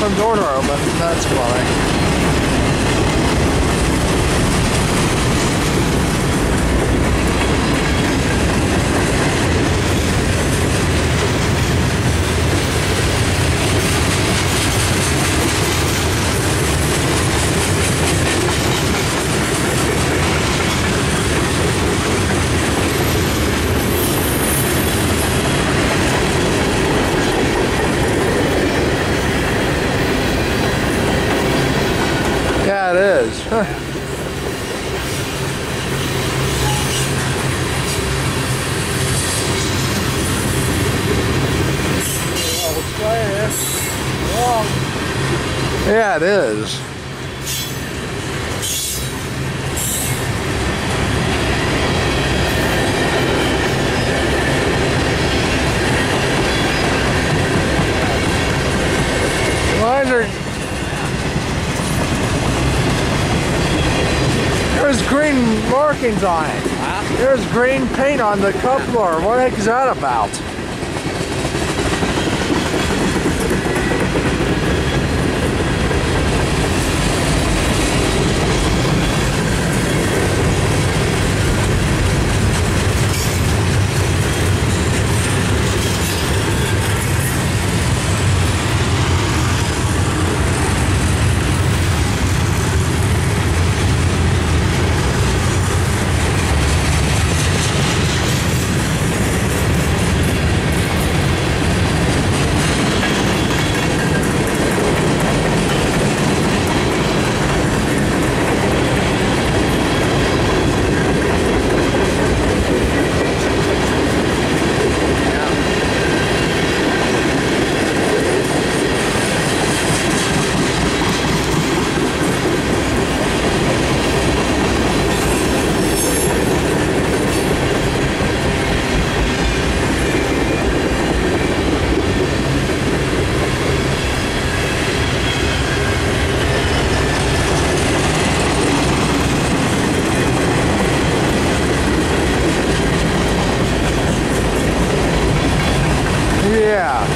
bathroom door to open. That's funny. Yeah, it is. Yeah, it is. Lines are... There's green markings on it. Huh? There's green paint on the coupler. What the heck is that about? Yeah.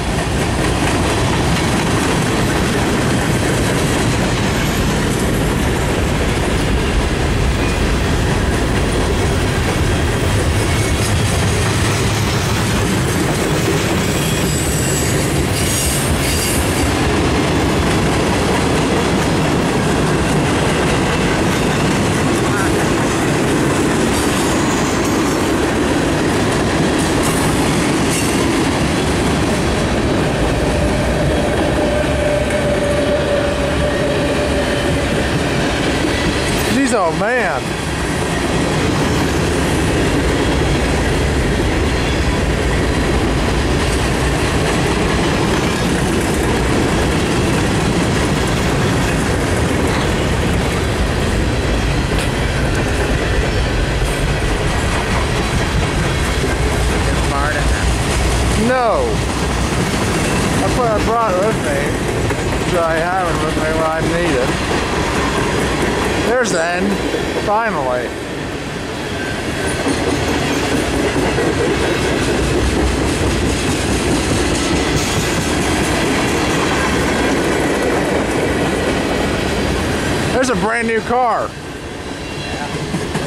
Oh man. No. That's what I brought with me. So I have it with me when I need it. There's the end, finally. There's a brand new car. Yeah.